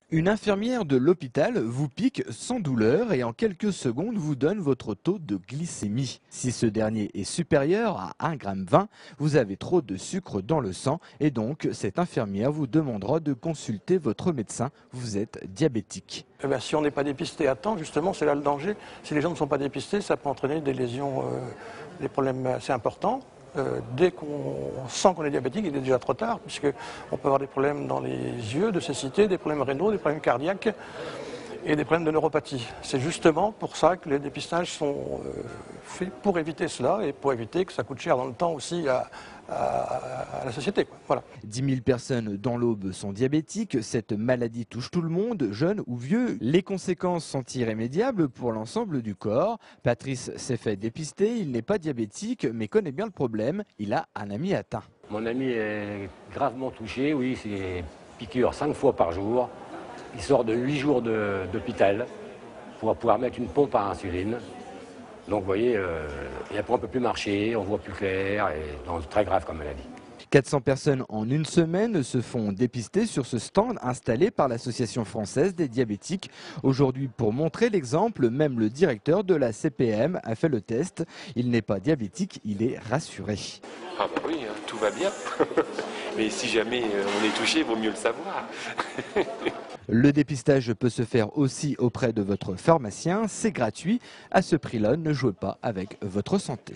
Une infirmière de l'hôpital vous pique sans douleur et en quelques secondes vous donne votre taux de glycémie. Si ce dernier est supérieur à 1,20 g, vous avez trop de sucre dans le sang et donc cette infirmière vous demandera de consulter votre médecin. Vous êtes diabétique. Eh bien, si on n'est pas dépisté à temps, justement, c'est là le danger. Si les gens ne sont pas dépistés, ça peut entraîner des lésions, des problèmes assez importants. Dès qu'on sent qu'on est diabétique, il est déjà trop tard, puisqu'on peut avoir des problèmes dans les yeux, de cécité, des problèmes rénaux, des problèmes cardiaques et des problèmes de neuropathie. C'est justement pour ça que les dépistages sont faits pour éviter cela et pour éviter que ça coûte cher dans le temps aussi à la société. Voilà. 10 000 personnes dans l'Aube sont diabétiques. Cette maladie touche tout le monde, jeunes ou vieux. Les conséquences sont irrémédiables pour l'ensemble du corps. Patrice s'est fait dépister. Il n'est pas diabétique, mais connaît bien le problème. Il a un ami atteint. Mon ami est gravement touché, oui, c'est piqûre 5 fois par jour. Il sort de 8 jours d'hôpital pour pouvoir mettre une pompe à insuline. Donc vous voyez, et après on ne peut plus marcher, on voit plus clair, et donc très grave comme maladie. 400 personnes en une semaine se font dépister sur ce stand installé par l'Association française des diabétiques. Aujourd'hui, pour montrer l'exemple, même le directeur de la CPM a fait le test. Il n'est pas diabétique, il est rassuré. Ah bah oui, tout va bien. Mais si jamais on est touché, il vaut mieux le savoir. Le dépistage peut se faire aussi auprès de votre pharmacien. C'est gratuit. À ce prix-là, ne jouez pas avec votre santé.